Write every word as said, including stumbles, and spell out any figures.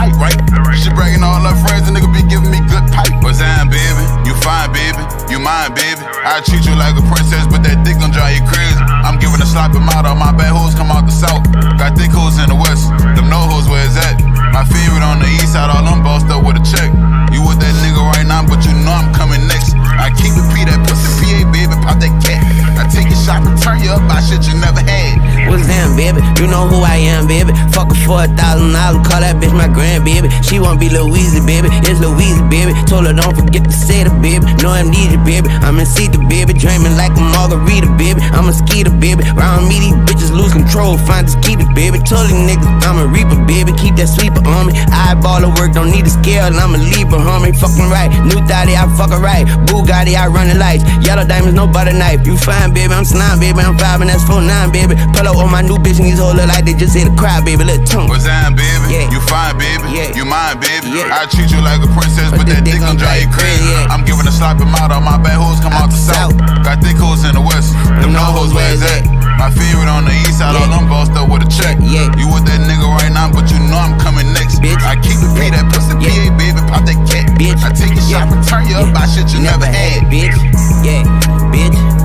tight, right? She bragging all her friends, a nigga be giving me good pipe. Wassam, baby, you fine, baby, you mine, baby. I treat you like a princess, but that dick gon' drive you crazy. I'm giving a slop him out, all my bad hoes come out the south. Got thick hoes in the west, them no hoes where it's at. My favorite on the east side, all them bossed up with a check. You with that nigga right now, but you know I'm coming next. I keep it P, that pussy P A, baby, pop that cat. I take your shot and turn you up by shit you never had. Wassam, baby, you know who I am, baby. Fuck her for a thousand dollars, call that bitch my grandbaby. She won't be Louisa, baby, it's Louisa, baby. Told her don't forget to say the baby, no amnesia, baby. I'm in Caesar, baby, dreaming like a margarita, baby. I'm a skeeter, baby, round me these bitches lose control, find the skeeter, baby. Told these niggas I'm a reaper, baby, keep that sweeper on me. Eyeball of work, don't need a scale, and I'm a Libra, homie. Fucking right, new thotty, I fuck her right. Bugatti, I run the lights, yellow diamonds, no butter knife. You fine, baby, I'm slime, baby, I'm five and that's four nine, baby. Pull up on my new bitch and these hoes look like they just hit a cry, baby, little tongue. Wassam, baby, yeah. you fine, baby, yeah. You mine, baby, yeah. I treat you like a princess, but, but that dick gon' drive you crazy, yeah. I'm giving a slop him out, all my bad hoes come out, out the south. south Got thick hoes in the west, them no hoes where it's at. My favorite on the east side, yeah. All them bossed up with a check, yeah. You with that nigga right now, but you know I'm coming next, bitch. I keep it P, that pussy P A, baby, pop that cat, bitch. I take your shot and turn you up by shit you never had, bitch, yeah, bitch.